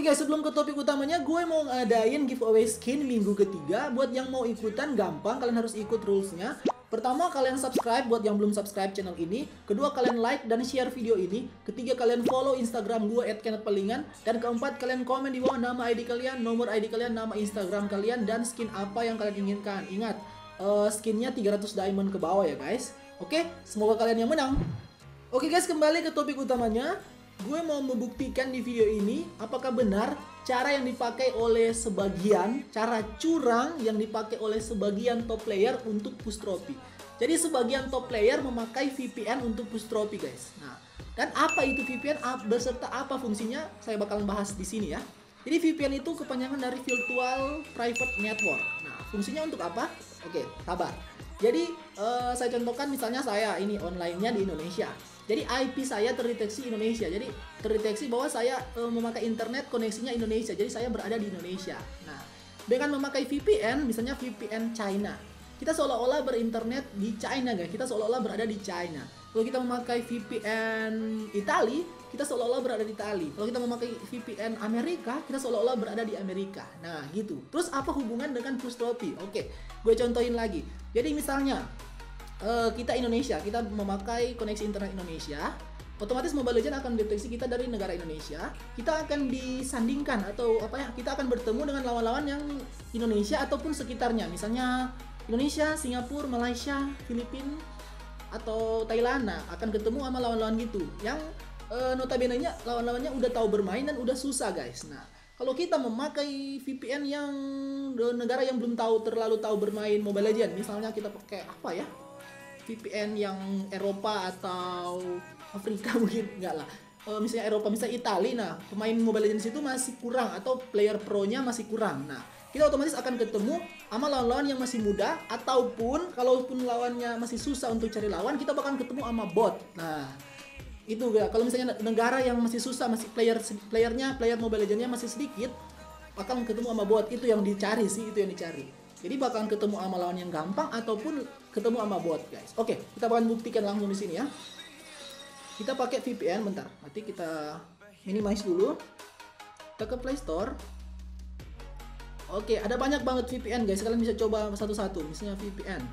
Oke guys, sebelum ke topik utamanya, gue mau ngadain giveaway skin minggu ketiga. Buat yang mau ikutan gampang, kalian harus ikut rulesnya. Pertama, kalian subscribe buat yang belum subscribe channel ini. Kedua, kalian like dan share video ini. Ketiga, kalian follow Instagram gue @kennethpalingan. Dan keempat, kalian komen di bawah nama ID kalian, nomor ID kalian, nama Instagram kalian, dan skin apa yang kalian inginkan. Ingat, skinnya 300 diamond ke bawah ya guys. Oke, semoga kalian yang menang. Oke guys, kembali ke topik utamanya. Gue mau membuktikan di video ini apakah benar cara yang dipakai oleh sebagian, cara curang yang dipakai oleh sebagian top player untuk push trophy. Jadi sebagian top player memakai VPN untuk push trophy guys. Nah, dan apa itu VPN beserta apa fungsinya saya bakalan bahas di sini ya. Jadi VPN itu kepanjangan dari Virtual Private Network. Nah, fungsinya untuk apa? Oke, sabar. Jadi saya contohkan misalnya saya ini online-nya di Indonesia. Jadi IP saya terdeteksi Indonesia. Jadi terdeteksi bahwa saya memakai internet koneksinya Indonesia. Jadi saya berada di Indonesia. Nah, dengan memakai VPN, misalnya VPN China, kita seolah-olah berinternet di China guys. Kita seolah-olah berada di China. Kalau kita memakai VPN Itali, kita seolah-olah berada di Itali. Kalau kita memakai VPN Amerika, kita seolah-olah berada di Amerika. Nah, gitu. Terus apa hubungan dengan push trophy? Oke, gue contohin lagi. Jadi misalnya kita Indonesia, kita memakai koneksi internet Indonesia, otomatis Mobile Legends akan deteksi kita dari negara Indonesia. Kita akan disandingkan atau apa ya? Kita akan bertemu dengan lawan-lawan yang Indonesia ataupun sekitarnya. Misalnya Indonesia, Singapura, Malaysia, Filipina atau Thailand. Nah, akan ketemu sama lawan-lawan gitu. Yang notabene-nya lawan-lawannya udah tahu bermain dan udah susah guys. Nah, kalau kita memakai VPN yang negara yang belum terlalu tahu bermain Mobile Legends, misalnya kita pakai apa ya? VPN yang Eropa atau Afrika mungkin enggak lah. Misalnya Eropa, misalnya Italia, nah pemain Mobile Legends itu masih kurang atau player pro-nya masih kurang. Nah, kita otomatis akan ketemu sama lawan-lawan yang masih muda, ataupun kalaupun lawannya masih susah untuk cari lawan, kita bakal ketemu sama bot. Nah, itu ya. Kalau misalnya negara yang masih susah, masih player Mobile Legends-nya masih sedikit, bakal ketemu sama bot. Itu yang dicari sih, itu yang dicari. Jadi bakalan ketemu sama lawan yang gampang ataupun ketemu sama bot guys. Oke, kita bakalan buktikan langsung di sini ya. Kita pakai VPN bentar. Nanti kita minimize dulu. Kita ke Play Store. Oke, ada banyak banget VPN guys. Kalian bisa coba satu-satu. Misalnya VPN.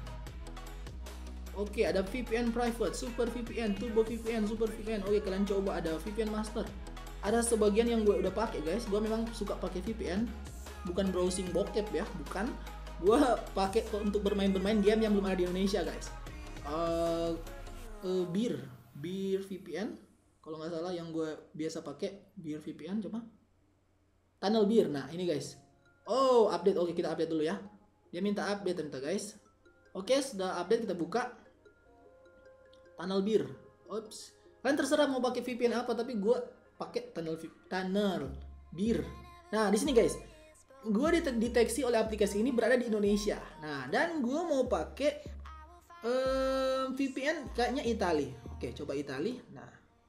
Oke, ada VPN private, super VPN, turbo VPN, super VPN. Oke, kalian coba, ada VPN master. Ada sebagian yang gue udah pakai guys. Gue memang suka pakai VPN, bukan browsing bokep ya, bukan. Gue pakai untuk bermain game yang belum ada di Indonesia guys. Beer VPN, kalau nggak salah yang gue biasa pakai Beer VPN. Coba Tunnel Beer. Nah ini guys. Oh update. Oke, kita update dulu ya. Dia minta update ternyata guys. Oke, sudah update, kita buka Tunnel Beer. Oops. Kalian terserah mau pakai VPN apa, tapi gue pakai Tunnel Beer. Nah di sini guys, gue dideteksi oleh aplikasi ini berada di Indonesia. Nah, dan gue mau pakai VPN kayaknya Itali. Oke, coba Itali. Nah,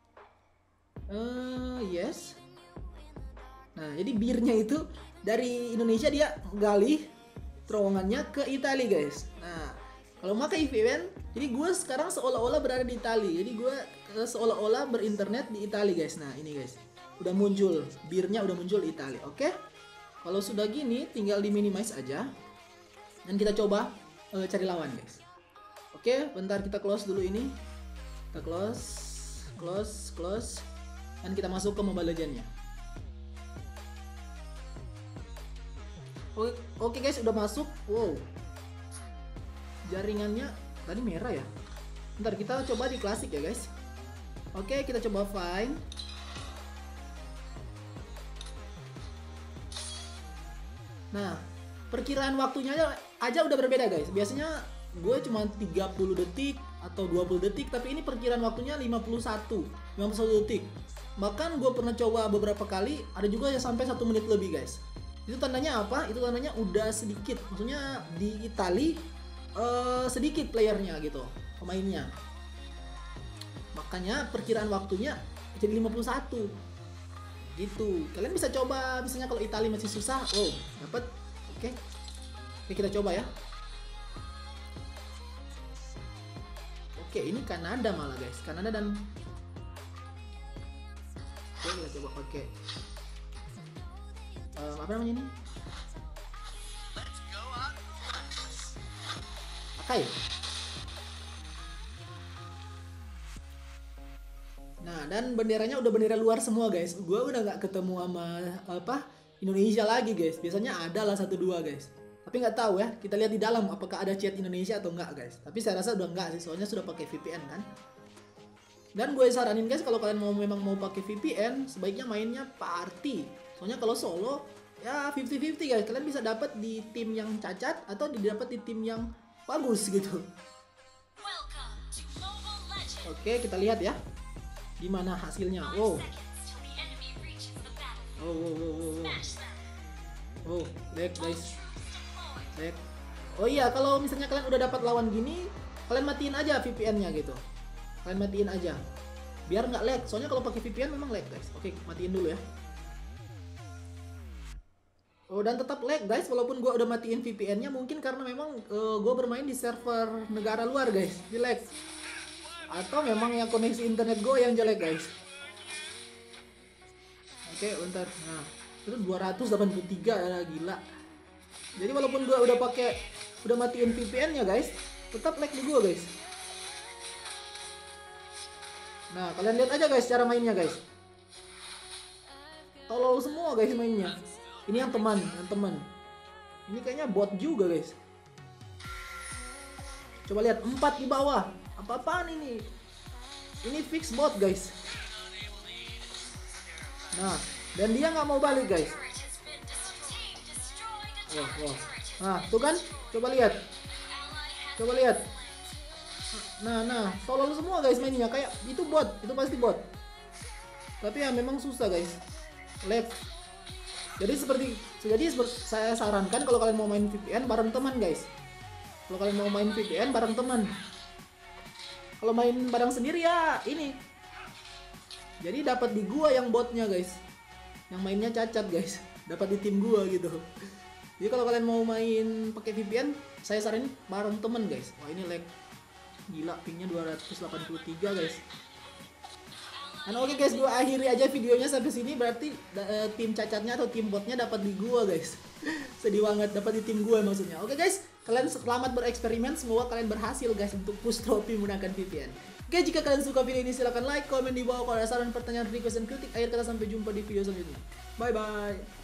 yes. Nah, jadi birnya itu dari Indonesia, dia gali terowongannya ke Itali guys. Nah, kalau pakai VPN, jadi gue sekarang seolah-olah berada di Itali. Jadi gue seolah-olah berinternet di Itali guys. Nah, ini guys, udah muncul birnya, udah muncul Itali. Oke. Kalau sudah gini, tinggal di minimize aja. Dan kita coba cari lawan guys. Oke, bentar kita close dulu ini. Kita close. Dan kita masuk ke Mobile Legends-nya. Oke guys, udah masuk. Wow. Jaringannya tadi merah ya. Bentar, kita coba di klasik ya guys. Oke, kita coba find. Nah, perkiraan waktunya aja udah berbeda guys. Biasanya gue cuma 30 detik atau 20 detik, tapi ini perkiraan waktunya 51 detik. Bahkan gue pernah coba beberapa kali, ada juga yang sampai 1 menit lebih guys. Itu tandanya apa? Itu tandanya udah sedikit. Maksudnya di Itali sedikit playernya gitu, pemainnya. Makanya perkiraan waktunya jadi 51 gitu. Kalian bisa coba, misalnya kalau Italia masih susah, dapat. Oke, kita coba ya. Oke, ini Kanada malah guys, Kanada dan kita coba pakai apa namanya ini? Akai. Nah, dan benderanya udah bendera luar semua guys. Gua udah nggak ketemu sama apa Indonesia lagi guys. Biasanya ada lah 1-2 guys. Tapi nggak tahu ya. Kita lihat di dalam apakah ada chat Indonesia atau enggak guys. Tapi saya rasa udah enggak sih. Soalnya sudah pakai VPN kan. Dan gue saranin guys kalau kalian memang mau pakai VPN, sebaiknya mainnya party. Soalnya kalau solo ya 50-50 guys. Kalian bisa dapat di tim yang cacat atau didapat di tim yang bagus gitu. Oke, kita lihat ya. Gimana hasilnya? Wow. Oh, lag guys. Lag. Oh iya, kalau misalnya kalian udah dapat lawan gini, kalian matiin aja VPN-nya gitu. Kalian matiin aja. Biar nggak lag. Soalnya kalau pakai VPN memang lag guys. Oke, matiin dulu ya. Oh, dan tetap lag guys, walaupun gua udah matiin VPN-nya, mungkin karena memang gua bermain di server negara luar guys, di lag. Atau memang yang koneksi internet gue yang jelek guys. Oke, bentar. Nah, itu 283 ya, gila. Jadi walaupun gue udah matiin VPN-nya guys, tetap lag di gue guys. Nah, kalian lihat aja guys cara mainnya guys. Tolol semua guys mainnya. Ini yang teman. Ini kayaknya bot juga guys. Coba lihat 4 di bawah. Apa-apaan ini? Ini fix bot guys. Nah, dan dia nggak mau balik guys. Wah. Nah, tuh kan? Coba lihat. Nah, tolol semua guys mainnya. Kayak itu bot, itu pasti bot. Tapi ya memang susah guys. Lag. Jadi saya sarankan kalau kalian mau main VPN bareng teman guys. Kalau kalian mau main VPN bareng teman. Kalau main bareng sendiri ya ini. Jadi dapat di gua yang botnya guys. Yang mainnya cacat guys. Dapat di tim gua gitu. Jadi kalau kalian mau main pakai VPN, saya saranin bareng temen guys. Wah, ini lag. Gila, pingnya 283 guys. Dan oke guys, gua akhiri aja videonya sampai sini. Berarti tim cacatnya atau tim botnya dapat di gua guys. Sedih banget, dapat di tim gua maksudnya. Oke guys, kalian selamat bereksperimen. Semoga kalian berhasil guys untuk push trophy menggunakan VPN. Oke, jika kalian suka video ini silahkan like, komen di bawah. Kalau ada saran, pertanyaan, request, dan kritik, akhir kata sampai jumpa di video selanjutnya. Bye bye.